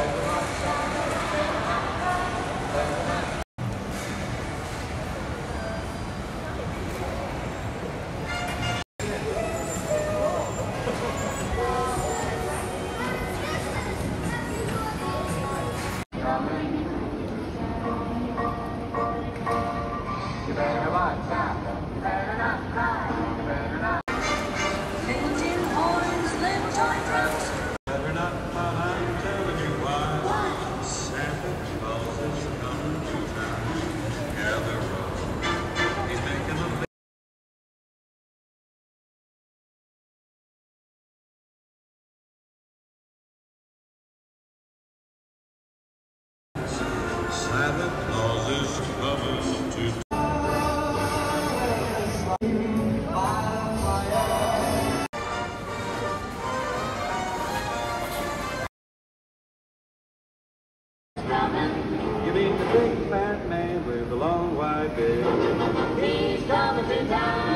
Santa Claus is coming to You mean the big fat man with the long white beard? He's coming to town.